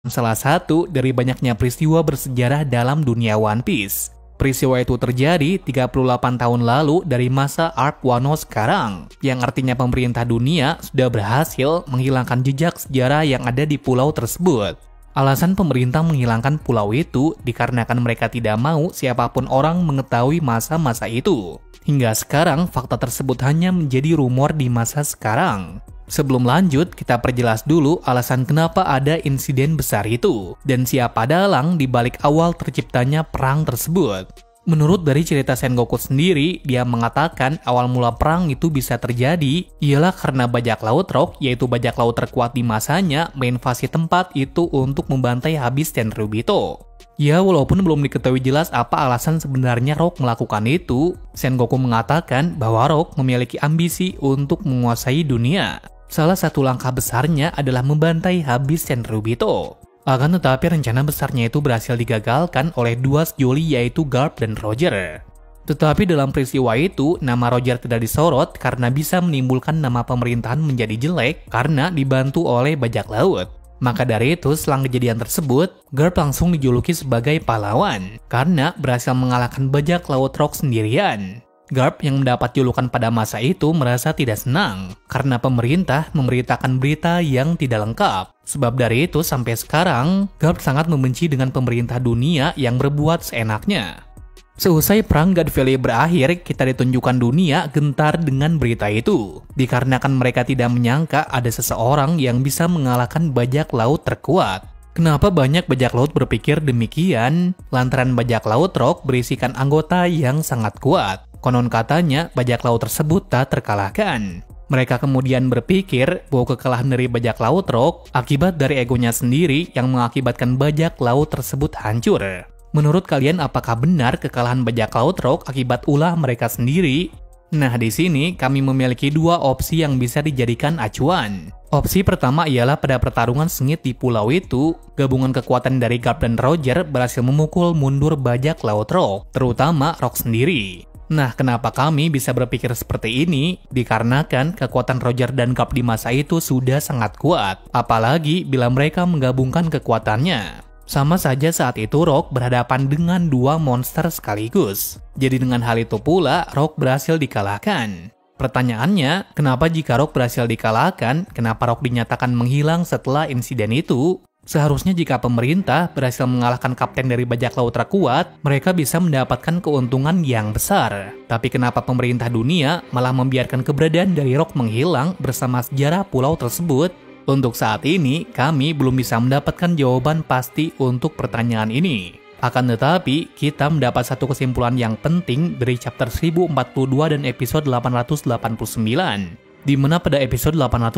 salah satu dari banyaknya peristiwa bersejarah dalam dunia One Piece. Peristiwa itu terjadi 38 tahun lalu dari masa Arc Wano sekarang, yang artinya pemerintah dunia sudah berhasil menghilangkan jejak sejarah yang ada di pulau tersebut. Alasan pemerintah menghilangkan pulau itu dikarenakan mereka tidak mau siapapun orang mengetahui masa-masa itu. Hingga sekarang, fakta tersebut hanya menjadi rumor di masa sekarang. Sebelum lanjut, kita perjelas dulu alasan kenapa ada insiden besar itu, dan siapa dalang di balik awal terciptanya perang tersebut. Menurut dari cerita Sengoku sendiri, dia mengatakan awal mula perang itu bisa terjadi ialah karena bajak laut Rock, yaitu bajak laut terkuat di masanya, menginvasi tempat itu untuk membantai habis Tenryubito. Ya, walaupun belum diketahui jelas apa alasan sebenarnya Rock melakukan itu, Sengoku mengatakan bahwa Rock memiliki ambisi untuk menguasai dunia. Salah satu langkah besarnya adalah membantai habis Tenryubito. Akan tetapi rencana besarnya itu berhasil digagalkan oleh dua sejoli yaitu Garp dan Roger. Tetapi dalam peristiwa itu, nama Roger tidak disorot karena bisa menimbulkan nama pemerintahan menjadi jelek karena dibantu oleh bajak laut. Maka dari itu, setelah kejadian tersebut, Garp langsung dijuluki sebagai pahlawan karena berhasil mengalahkan bajak laut Rock sendirian. Garp yang mendapat julukan pada masa itu merasa tidak senang karena pemerintah memberitakan berita yang tidak lengkap. Sebab dari itu sampai sekarang, Garp sangat membenci dengan pemerintah dunia yang berbuat seenaknya. Seusai perang God Valley berakhir, kita ditunjukkan dunia gentar dengan berita itu. Dikarenakan mereka tidak menyangka ada seseorang yang bisa mengalahkan bajak laut terkuat. Kenapa banyak bajak laut berpikir demikian? Lantaran bajak laut Rock berisikan anggota yang sangat kuat. Konon katanya, bajak laut tersebut tak terkalahkan. Mereka kemudian berpikir bahwa kekalahan dari bajak laut Rock akibat dari egonya sendiri yang mengakibatkan bajak laut tersebut hancur. Menurut kalian, apakah benar kekalahan bajak laut Rock akibat ulah mereka sendiri? Nah, di sini kami memiliki dua opsi yang bisa dijadikan acuan. Opsi pertama ialah pada pertarungan sengit di pulau itu, gabungan kekuatan dari Garp dan Roger berhasil memukul mundur bajak laut Rock, terutama Rock sendiri. Nah, kenapa kami bisa berpikir seperti ini? Dikarenakan kekuatan Roger dan Garp di masa itu sudah sangat kuat, apalagi bila mereka menggabungkan kekuatannya. Sama saja saat itu Rock berhadapan dengan dua monster sekaligus. Jadi dengan hal itu pula, Rock berhasil dikalahkan. Pertanyaannya, kenapa jika Rock berhasil dikalahkan, kenapa Rock dinyatakan menghilang setelah insiden itu? Seharusnya jika pemerintah berhasil mengalahkan kapten dari bajak laut terkuat, mereka bisa mendapatkan keuntungan yang besar. Tapi kenapa pemerintah dunia malah membiarkan keberadaan dari Rock menghilang bersama sejarah pulau tersebut? Untuk saat ini, kami belum bisa mendapatkan jawaban pasti untuk pertanyaan ini. Akan tetapi, kita mendapat satu kesimpulan yang penting dari chapter 1042 dan episode 889. Di mana pada episode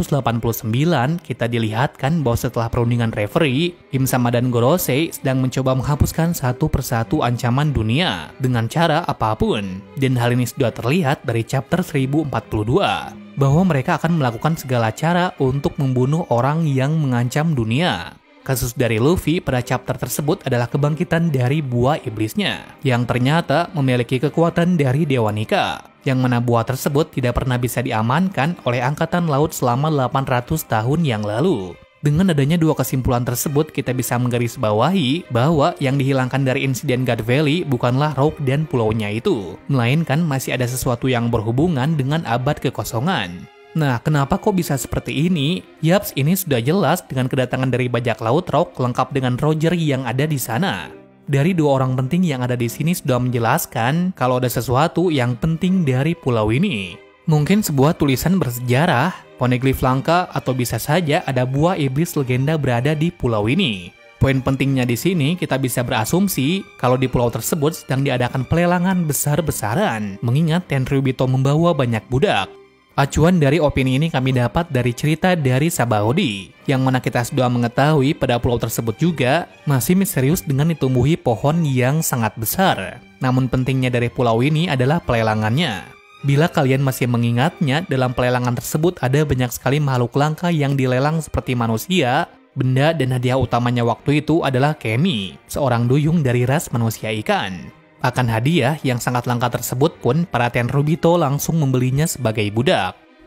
889 kita dilihatkan bahwa setelah perundingan referee, Im-sama dan Gorosei sedang mencoba menghapuskan satu persatu ancaman dunia dengan cara apapun. Dan hal ini sudah terlihat dari chapter 1042, bahwa mereka akan melakukan segala cara untuk membunuh orang yang mengancam dunia. Kasus dari Luffy pada chapter tersebut adalah kebangkitan dari buah iblisnya, yang ternyata memiliki kekuatan dari Dewa Nika, yang mana buah tersebut tidak pernah bisa diamankan oleh Angkatan Laut selama 800 tahun yang lalu. Dengan adanya dua kesimpulan tersebut, kita bisa menggarisbawahi bahwa yang dihilangkan dari insiden God Valley bukanlah Rock dan pulaunya itu, melainkan masih ada sesuatu yang berhubungan dengan abad kekosongan. Nah, kenapa kok bisa seperti ini? Yaps, ini sudah jelas dengan kedatangan dari bajak laut Rock lengkap dengan Roger yang ada di sana. Dari dua orang penting yang ada di sini sudah menjelaskan kalau ada sesuatu yang penting dari pulau ini. Mungkin sebuah tulisan bersejarah, poneglyph langka, atau bisa saja ada buah iblis legenda berada di pulau ini. Poin pentingnya di sini kita bisa berasumsi kalau di pulau tersebut sedang diadakan pelelangan besar-besaran, mengingat Tenryubito membawa banyak budak. Acuan dari opini ini kami dapat dari cerita dari Sabaody, yang mana kita sudah mengetahui pada pulau tersebut juga masih misterius dengan ditumbuhi pohon yang sangat besar. Namun pentingnya dari pulau ini adalah pelelangannya. Bila kalian masih mengingatnya, dalam pelelangan tersebut ada banyak sekali makhluk langka yang dilelang seperti manusia, benda, dan hadiah utamanya waktu itu adalah Kemi, seorang duyung dari ras manusia ikan. Akan hadiah yang sangat langka tersebut pun, para Tenryubito langsung membelinya sebagai budak.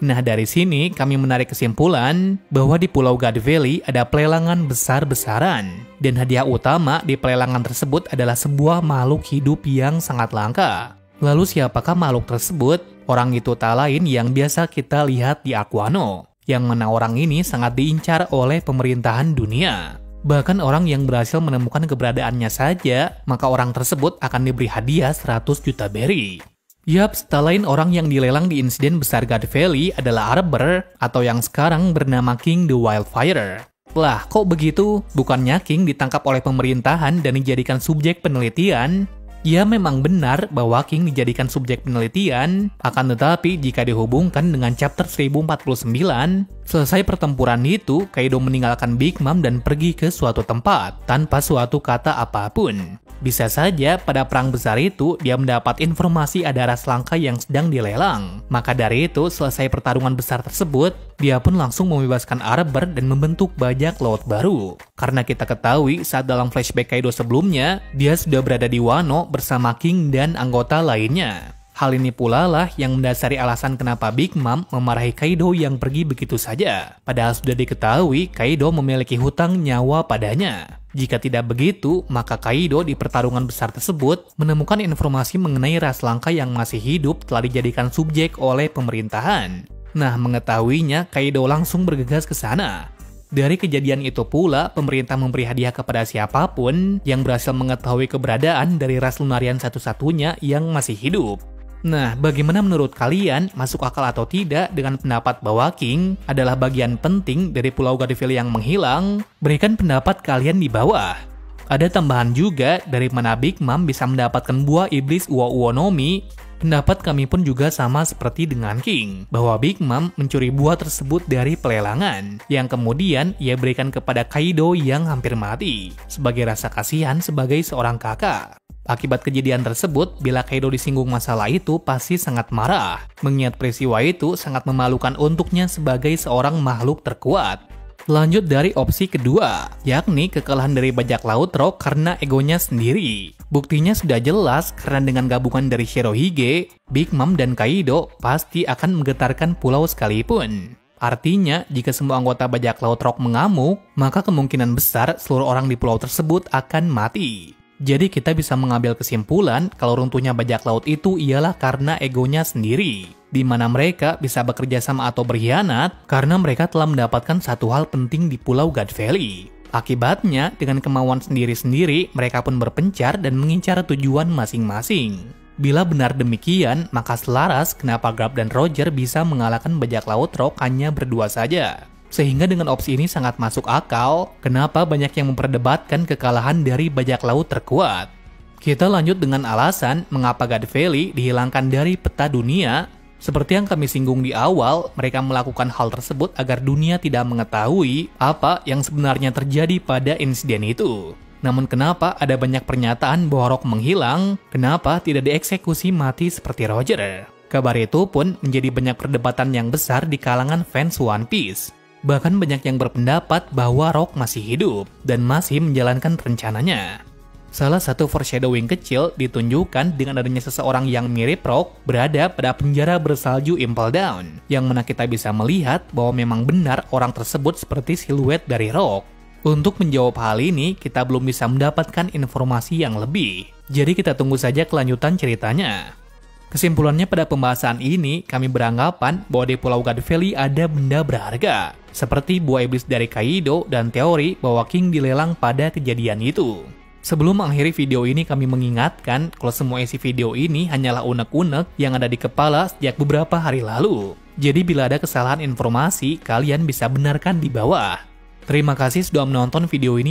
Nah, dari sini kami menarik kesimpulan bahwa di Pulau God Valley ada pelelangan besar-besaran. Dan hadiah utama di pelelangan tersebut adalah sebuah makhluk hidup yang sangat langka. Lalu siapakah makhluk tersebut? Orang itu tak lain yang biasa kita lihat di Ark Wano. Yang mana orang ini sangat diincar oleh pemerintahan dunia. Bahkan orang yang berhasil menemukan keberadaannya saja, maka orang tersebut akan diberi hadiah 100 juta berry. Yap, tak lain orang yang dilelang di insiden besar God Valley adalah Arbor, atau yang sekarang bernama King the Wildfire. Lah, kok begitu? Bukannya King ditangkap oleh pemerintahan dan dijadikan subjek penelitian? Ya, memang benar bahwa King dijadikan subjek penelitian, akan tetapi jika dihubungkan dengan chapter 1049, selesai pertempuran itu, Kaido meninggalkan Big Mom dan pergi ke suatu tempat, tanpa suatu kata apapun. Bisa saja pada perang besar itu dia mendapat informasi ada ras langka yang sedang dilelang. Maka dari itu selesai pertarungan besar tersebut, dia pun langsung membebaskan Arbor dan membentuk bajak laut baru. Karena kita ketahui saat dalam flashback Kaido sebelumnya, dia sudah berada di Wano bersama King dan anggota lainnya. Hal ini pula lah yang mendasari alasan kenapa Big Mom memarahi Kaido yang pergi begitu saja. Padahal sudah diketahui Kaido memiliki hutang nyawa padanya. Jika tidak begitu, maka Kaido di pertarungan besar tersebut menemukan informasi mengenai ras langka yang masih hidup telah dijadikan subjek oleh pemerintahan. Nah, mengetahuinya, Kaido langsung bergegas ke sana. Dari kejadian itu pula, pemerintah memberi hadiah kepada siapapun yang berhasil mengetahui keberadaan dari ras Lunarian satu-satunya yang masih hidup. Nah, bagaimana menurut kalian, masuk akal atau tidak dengan pendapat bahwa King adalah bagian penting dari Pulau God Valley yang menghilang? Berikan pendapat kalian di bawah. Ada tambahan juga dari mana Big Mom bisa mendapatkan buah iblis Uo-Uonomi. Pendapat kami pun juga sama seperti dengan King, bahwa Big Mom mencuri buah tersebut dari pelelangan, yang kemudian ia berikan kepada Kaido yang hampir mati, sebagai rasa kasihan sebagai seorang kakak. Akibat kejadian tersebut, bila Kaido disinggung masalah itu pasti sangat marah. Mengingat peristiwa itu sangat memalukan untuknya sebagai seorang makhluk terkuat. Lanjut dari opsi kedua, yakni kekalahan dari bajak laut Rock karena egonya sendiri. Buktinya sudah jelas karena dengan gabungan dari Shirohige, Big Mom dan Kaido pasti akan menggetarkan pulau sekalipun. Artinya, jika semua anggota bajak laut Rock mengamuk, maka kemungkinan besar seluruh orang di pulau tersebut akan mati. Jadi kita bisa mengambil kesimpulan kalau runtuhnya bajak laut itu ialah karena egonya sendiri, di mana mereka bisa bekerja sama atau berkhianat karena mereka telah mendapatkan satu hal penting di Pulau God Valley. Akibatnya, dengan kemauan sendiri-sendiri, mereka pun berpencar dan mengincar tujuan masing-masing. Bila benar demikian, maka selaras kenapa Garp dan Roger bisa mengalahkan bajak laut Rock hanya berdua saja. Sehingga dengan opsi ini sangat masuk akal, kenapa banyak yang memperdebatkan kekalahan dari bajak laut terkuat. Kita lanjut dengan alasan mengapa God Valley dihilangkan dari peta dunia. Seperti yang kami singgung di awal, mereka melakukan hal tersebut agar dunia tidak mengetahui apa yang sebenarnya terjadi pada insiden itu. Namun kenapa ada banyak pernyataan bahwa Rock menghilang, kenapa tidak dieksekusi mati seperti Roger? Kabar itu pun menjadi banyak perdebatan yang besar di kalangan fans One Piece. Bahkan banyak yang berpendapat bahwa Rock masih hidup dan masih menjalankan rencananya. Salah satu foreshadowing kecil ditunjukkan dengan adanya seseorang yang mirip Rock berada pada penjara bersalju Impel Down, yang mana kita bisa melihat bahwa memang benar orang tersebut seperti siluet dari Rock. Untuk menjawab hal ini, kita belum bisa mendapatkan informasi yang lebih. Jadi kita tunggu saja kelanjutan ceritanya. Kesimpulannya pada pembahasan ini, kami beranggapan bahwa di Pulau God Valley ada benda berharga, seperti buah iblis dari Kaido dan teori bahwa King dilelang pada kejadian itu. Sebelum mengakhiri video ini, kami mengingatkan kalau semua isi video ini hanyalah unek-unek yang ada di kepala sejak beberapa hari lalu. Jadi bila ada kesalahan informasi, kalian bisa benarkan di bawah. Terima kasih sudah menonton video ini.